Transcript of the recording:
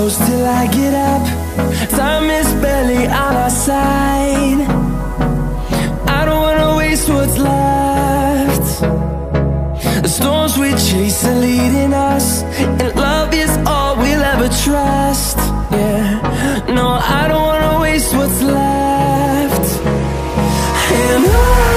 close till I get up. Time is barely on our side. I don't wanna waste what's left. The storms we chase are leading us, and love is all we'll ever trust. Yeah, no, I don't wanna waste what's left. And on